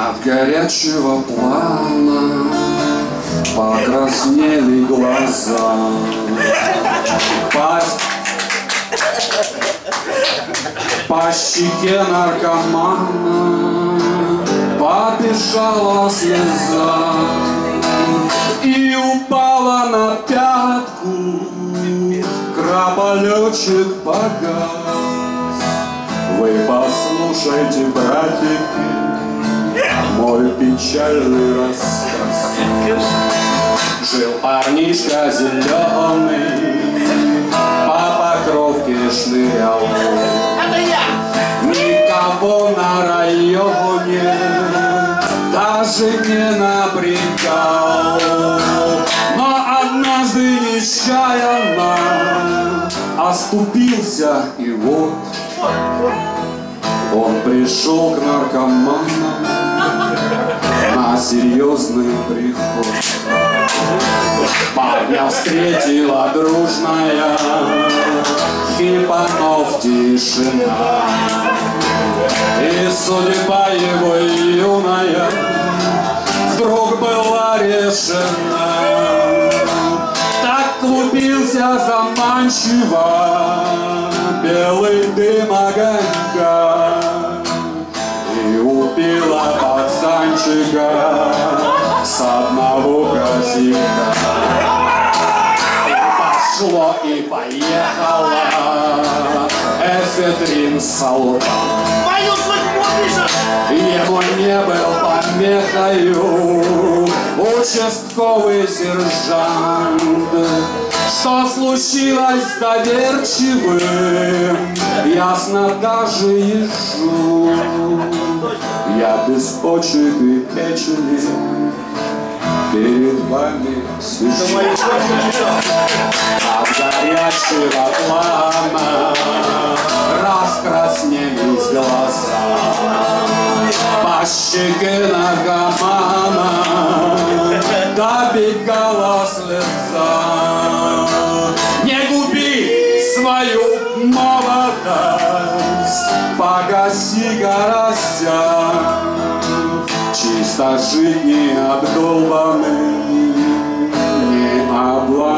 От горячего плана покраснели глаза. По щеке наркомана побежала слеза и упала на пятку. Кораблёчек погас. Вы послушайте, братики, мой печальный рассказ. Жил парнишка зеленый, по Покровке шнырял. Никого на районе даже не напрягал. Но однажды нечаянно оступился, и вот он пришел к наркоманам на серьезный приход. Парня встретила дружная хипанов тишина, и судьба его юная вдруг была решена. Так клубился заманчиво белый дым огонька, и убила пацанчика с одного косяка. Пошло и поехало эфедрин Саурон. Ему не был помехою участковый сержант. Что случилось с доверчивым, ясно даже ежу. Я без почек и печени перед вами сижу. От горячего плана раскраснелись глаза. По щеке наркомана добегала слеза. Не губи свою молодость, погаси гороздя. Чисто жить не обдолбанный, не обладанный.